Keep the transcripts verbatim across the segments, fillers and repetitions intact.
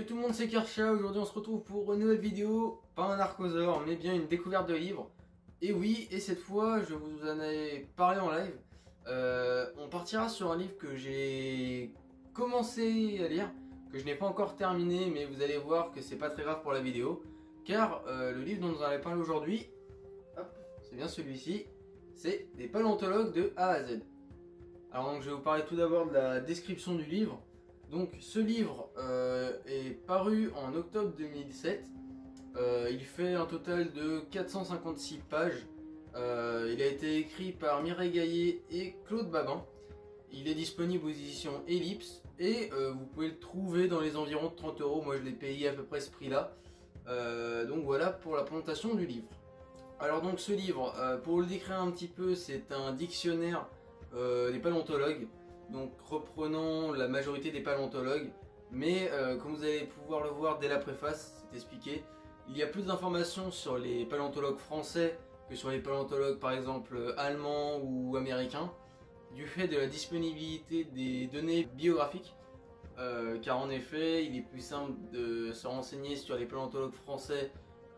Salut tout le monde, c'est Karcha. Aujourd'hui on se retrouve pour une nouvelle vidéo, pas un archosaure mais bien une découverte de livre. Et oui, et cette fois je vous en ai parlé en live. euh, On partira sur un livre que j'ai commencé à lire, que je n'ai pas encore terminé, mais vous allez voir que c'est pas très grave pour la vidéo. Car euh, le livre dont nous allons parler aujourd'hui, c'est bien celui-ci, c'est des paléontologues de A à Z. Alors donc je vais vous parler tout d'abord de la description du livre. Donc ce livre euh, est paru en octobre deux mille sept, euh, il fait un total de quatre cent cinquante-six pages, euh, il a été écrit par Mireille Gaillet et Claude Babin, il est disponible aux éditions Ellipse et euh, vous pouvez le trouver dans les environs de trente euros, moi je l'ai payé à peu près ce prix là, euh, donc voilà pour la présentation du livre. Alors donc ce livre, euh, pour le décrire un petit peu, c'est un dictionnaire euh, des paléontologues. Donc reprenons la majorité des paléontologues, mais euh, comme vous allez pouvoir le voir dès la préface, c'est expliqué, il y a plus d'informations sur les paléontologues français que sur les paléontologues par exemple allemands ou américains, du fait de la disponibilité des données biographiques, euh, car en effet il est plus simple de se renseigner sur les paléontologues français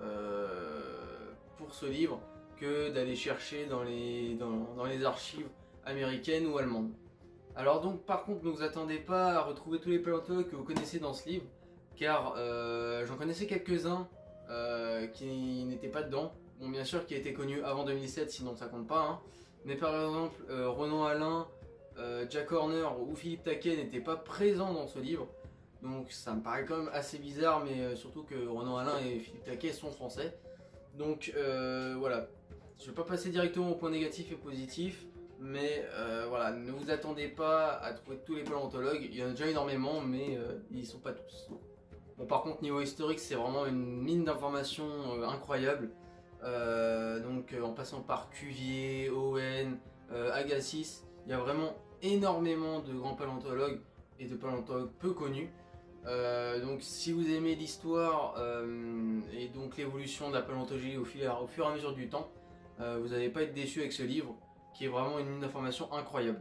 euh, pour ce livre que d'aller chercher dans les, dans, dans les archives américaines ou allemandes. Alors donc par contre ne vous attendez pas à retrouver tous les paléontologues que vous connaissez dans ce livre, car euh, j'en connaissais quelques-uns euh, qui n'étaient pas dedans. Bon bien sûr qui a été connu avant deux mille sept, sinon ça compte pas, hein. Mais par exemple euh, Renan Alain, euh, Jack Horner ou Philippe Taquet n'étaient pas présents dans ce livre. Donc ça me paraît quand même assez bizarre, mais euh, surtout que Renan Alain et Philippe Taquet sont français. Donc euh, voilà, je ne vais pas passer directement aux points négatifs et positifs. Mais euh, voilà, ne vous attendez pas à trouver tous les paléontologues, il y en a déjà énormément, mais euh, ils sont pas tous. Bon, par contre, niveau historique, c'est vraiment une mine d'informations euh, incroyable. Euh, donc, euh, en passant par Cuvier, Owen, euh, Agassiz, il y a vraiment énormément de grands paléontologues et de paléontologues peu connus. Euh, donc, si vous aimez l'histoire euh, et donc l'évolution de la paléontologie au, au fur et à mesure du temps, euh, vous n'allez pas être déçu avec ce livre, qui est vraiment une information incroyable.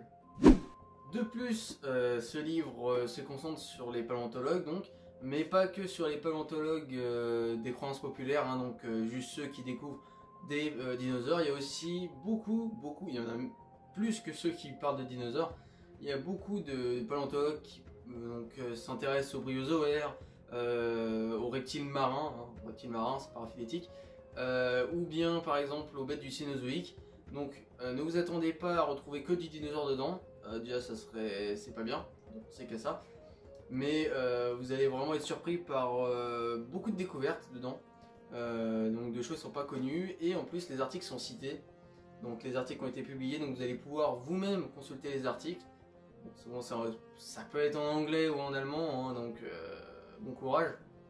De plus, euh, ce livre euh, se concentre sur les paléontologues, donc, mais pas que sur les paléontologues euh, des croyances populaires, hein, donc euh, juste ceux qui découvrent des euh, dinosaures. Il y a aussi beaucoup, beaucoup, il y en a plus que ceux qui parlent de dinosaures. Il y a beaucoup de paléontologues qui euh, euh, s'intéressent aux bryozoaires, euh, aux reptiles marins, hein, reptiles marins c'est paraphylétique, euh, ou bien par exemple aux bêtes du Cénozoïque. Donc euh, ne vous attendez pas à retrouver que du dinosaure dedans, euh, déjà ça serait, c'est pas bien, c'est que ça. Mais euh, vous allez vraiment être surpris par euh, beaucoup de découvertes dedans, euh, donc de choses qui sont pas connues, et en plus les articles sont cités, donc les articles ont été publiés, donc vous allez pouvoir vous-même consulter les articles. Bon, souvent ça, ça peut être en anglais ou en allemand, hein, donc euh, bon courage,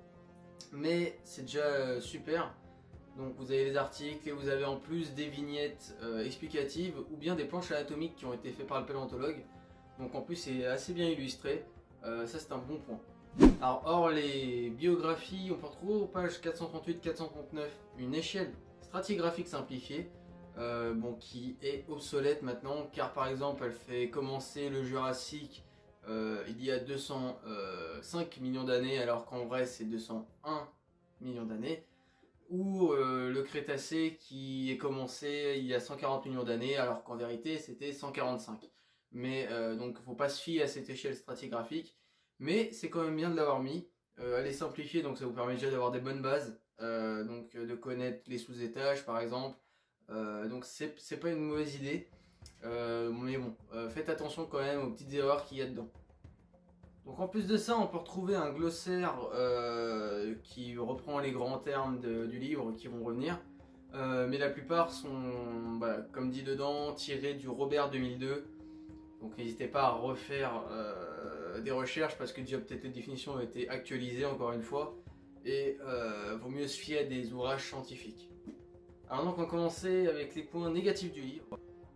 mais c'est déjà euh, super. Donc vous avez les articles et vous avez en plus des vignettes euh, explicatives ou bien des planches anatomiques qui ont été faites par le paléontologue. Donc en plus c'est assez bien illustré, euh, ça c'est un bon point. Alors hors les biographies, on peut retrouver aux pages quatre cent trente-huit quatre cent trente-neuf une échelle stratigraphique simplifiée, euh, bon, qui est obsolète maintenant car par exemple elle fait commencer le Jurassique euh, il y a deux cent cinq millions d'années alors qu'en vrai c'est deux cent un millions d'années. Ou euh, le Crétacé qui est commencé il y a cent quarante millions d'années alors qu'en vérité c'était cent quarante-cinq. Mais euh, donc faut pas se fier à cette échelle stratigraphique, mais c'est quand même bien de l'avoir mis. Euh, elle est simplifiée donc ça vous permet déjà d'avoir des bonnes bases, euh, donc de connaître les sous-étages par exemple, euh, donc c'est pas une mauvaise idée, euh, mais bon, euh, faites attention quand même aux petites erreurs qu'il y a dedans. Donc en plus de ça, on peut retrouver un glossaire euh, qui reprend les grands termes de, du livre qui vont revenir. Euh, mais la plupart sont, bah, comme dit dedans, tirés du Robert deux mille deux. Donc n'hésitez pas à refaire euh, des recherches parce que déjà peut-être les définitions ont été actualisées encore une fois. Et euh, vaut mieux se fier à des ouvrages scientifiques. Alors donc on va commencer avec les points négatifs du livre.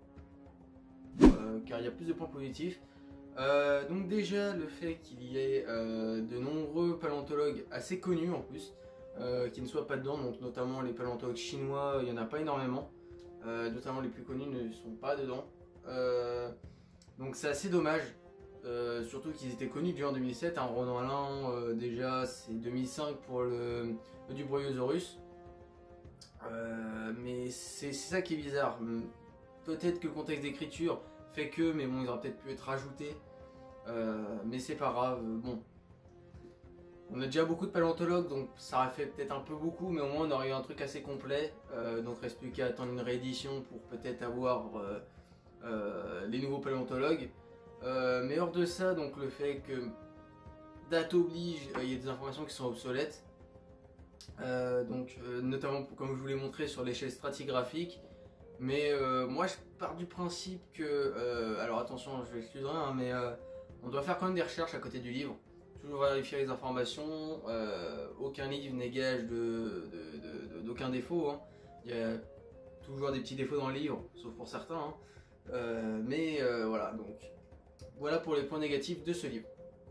Euh, car il y a plus de points positifs. Euh, donc déjà le fait qu'il y ait euh, de nombreux paléontologues assez connus en plus, euh, qui ne soient pas dedans, donc notamment les paléontologues chinois, il n'y en a pas énormément, euh, notamment les plus connus ne sont pas dedans, euh, donc c'est assez dommage, Euh, surtout qu'ils étaient connus déjà en deux mille sept, hein, Ronan Alain, euh, déjà c'est deux mille cinq pour le, le du Brachiosaurus. Euh, mais c'est ça qui est bizarre. Peut-être que le contexte d'écriture fait que, mais bon, il aurait peut-être pu être rajouté. Euh, mais c'est pas grave, bon. On a déjà beaucoup de paléontologues, donc ça aurait fait peut-être un peu beaucoup, mais au moins on aurait eu un truc assez complet. Euh, donc reste plus qu'à attendre une réédition pour peut-être avoir euh, euh, les nouveaux paléontologues. Euh, mais hors de ça, donc le fait que date oblige, il euh, y a des informations qui sont obsolètes. Euh, donc euh, notamment comme je vous l'ai montré sur l'échelle stratigraphique. Mais euh, moi je pars du principe que, euh, alors attention je m'excuserai, hein, mais euh, on doit faire quand même des recherches à côté du livre. Toujours vérifier les informations, euh, aucun livre n'est gage d'aucun de, de, de, défaut. Hein. Il y a toujours des petits défauts dans le livre, sauf pour certains. Hein. Euh, mais euh, voilà, donc voilà pour les points négatifs de ce livre.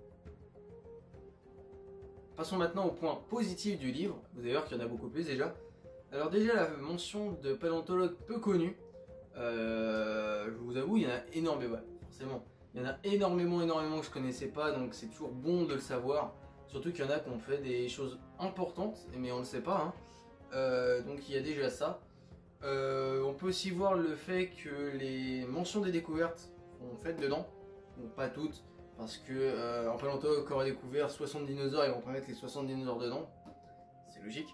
Passons maintenant aux points positifs du livre. Vous allez voir qu'il y en a beaucoup plus déjà. Alors déjà la mention de paléontologues peu connus, euh, je vous avoue il y en a énormément, ouais, forcément. Il y en a énormément, énormément que je connaissais pas, donc c'est toujours bon de le savoir. Surtout qu'il y en a qui ont fait des choses importantes, mais on ne le sait pas. Hein. Euh, donc il y a déjà ça. Euh, on peut aussi voir le fait que les mentions des découvertes sont faites dedans, donc pas toutes, parce que euh, un paléontologue qui aurait découvert soixante dinosaures, ils vont pas mettre les soixante dinosaures dedans. C'est logique.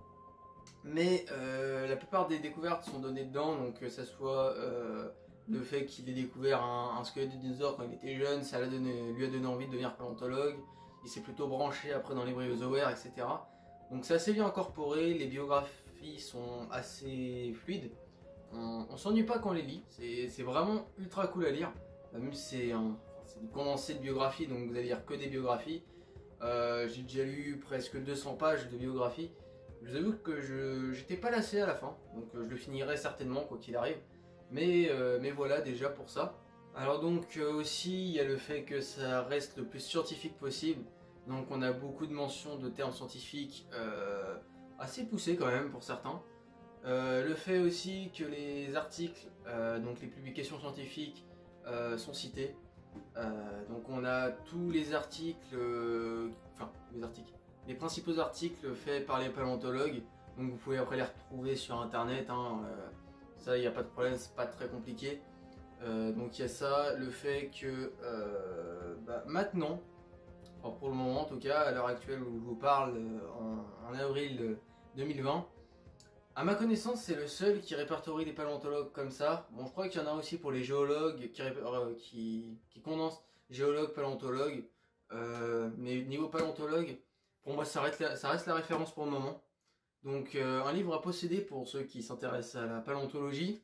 Mais euh, la plupart des découvertes sont données dedans, donc que ça soit euh, le fait qu'il ait découvert un, un squelette de dinosaure quand il était jeune, ça donné, lui a donné envie de devenir paléontologue, il s'est plutôt branché après dans les bryozoaires, et cetera. Donc c'est assez bien incorporé, les biographies sont assez fluides, on, on s'ennuie pas quand on les lit, c'est vraiment ultra cool à lire, même si c'est un, une condensée de biographies, donc vous allez lire que des biographies. Euh, j'ai déjà lu presque deux cents pages de biographies. Je vous avoue que je j'étais pas lassé à la fin, donc euh, je le finirai certainement quoi qu'il arrive. Mais, euh, mais voilà déjà pour ça. Alors donc euh, aussi il y a le fait que ça reste le plus scientifique possible. Donc on a beaucoup de mentions de termes scientifiques euh, assez poussés quand même pour certains. Euh, le fait aussi que les articles, euh, donc les publications scientifiques euh, sont cités. Euh, donc on a tous les articles, euh, enfin les articles. les principaux articles faits par les paléontologues, donc vous pouvez après les retrouver sur internet, hein, euh, ça il n'y a pas de problème, c'est pas très compliqué. Euh, donc il y a ça, le fait que euh, bah, maintenant, enfin pour le moment en tout cas, à l'heure actuelle où je vous parle, en, en avril deux mille vingt, à ma connaissance c'est le seul qui répertorie les paléontologues comme ça. Bon je crois qu'il y en a aussi pour les géologues qui, euh, qui, qui condensent géologues, paléontologues, euh, mais niveau paléontologue, pour moi, ça reste, la, ça reste la référence pour le moment. Donc, euh, un livre à posséder pour ceux qui s'intéressent à la paléontologie.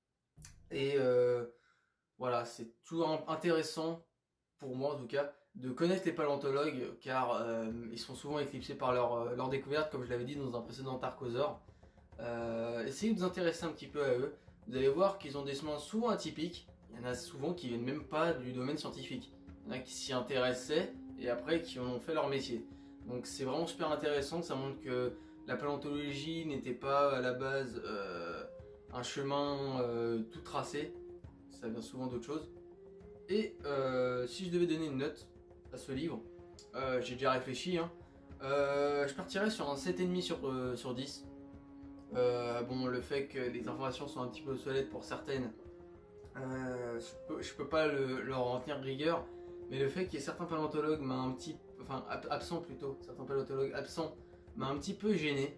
Et euh, voilà, c'est toujours intéressant, pour moi en tout cas, de connaître les paléontologues, car euh, ils sont souvent éclipsés par leur, leur découverte, comme je l'avais dit dans un précédent Archosaure. Euh, essayez de vous intéresser un petit peu à eux. Vous allez voir qu'ils ont des semences souvent atypiques. Il y en a souvent qui viennent même pas du domaine scientifique. Il y en a qui s'y intéressaient et après qui ont fait leur métier. Donc c'est vraiment super intéressant, ça montre que la paléontologie n'était pas à la base euh, un chemin euh, tout tracé, ça vient souvent d'autres choses. Et euh, si je devais donner une note à ce livre, euh, j'ai déjà réfléchi, hein, euh, je partirais sur un sept virgule cinq sur, euh, sur dix. Euh, bon, le fait que les informations sont un petit peu obsolètes pour certaines, euh, je, peux, je peux pas le, leur en tenir rigueur, mais le fait qu'il y ait certains paléontologues m'a un petit enfin absent plutôt, certains paléontologues absents m'a un petit peu gêné.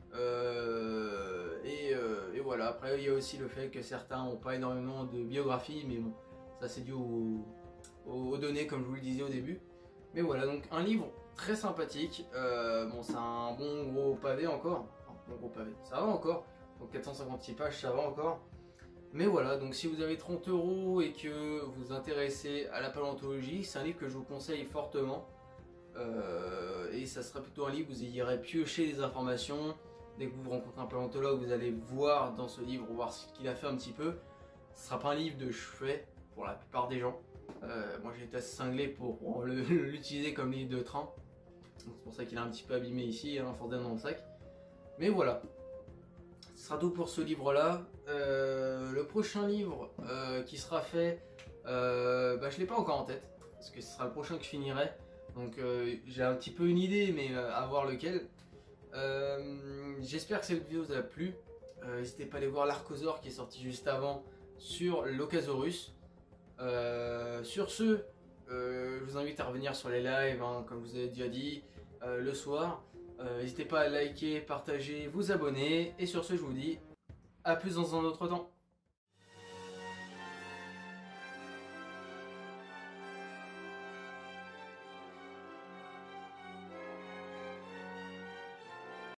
Euh, et, euh, et voilà, après il y a aussi le fait que certains n'ont pas énormément de biographie, mais bon, ça c'est dû aux, aux données comme je vous le disais au début. Mais voilà, donc un livre très sympathique, euh, bon c'est un bon gros pavé encore, enfin, bon gros pavé, ça va encore, donc quatre cent cinquante-six pages ça va encore. Mais voilà, donc si vous avez trente euros et que vous vous intéressez à la paléontologie, c'est un livre que je vous conseille fortement. Euh, et ça sera plutôt un livre où vous irez piocher les informations. Dès que vous rencontrez un paléontologue, vous allez voir dans ce livre, voir ce qu'il a fait un petit peu. Ce ne sera pas un livre de chevet pour la plupart des gens. Euh, moi j'ai été assez cinglé pour l'utiliser comme livre de train. C'est pour ça qu'il est un petit peu abîmé ici, hein, forcément dans le sac. Mais voilà. Ce sera tout pour ce livre là. Euh, le prochain livre euh, qui sera fait, euh, bah, je ne l'ai pas encore en tête. parce que ce sera le prochain que je finirai. Donc euh, j'ai un petit peu une idée, mais euh, à voir lequel. Euh, J'espère que cette vidéo vous a plu. Euh, N'hésitez pas à aller voir l'Archosaur qui est sorti juste avant sur l'Ocasaurus. Euh, sur ce, euh, je vous invite à revenir sur les lives, hein, comme je vous ai déjà dit, euh, le soir. Euh, N'hésitez pas à liker, partager, vous abonner. Et sur ce, je vous dis à plus dans un autre temps.